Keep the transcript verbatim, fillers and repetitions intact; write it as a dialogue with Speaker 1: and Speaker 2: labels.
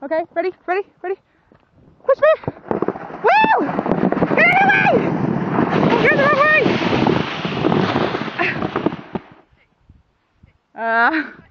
Speaker 1: Okay, ready, ready, ready. Push back. Woo! Get out of the way! You're the wrong way! Uh...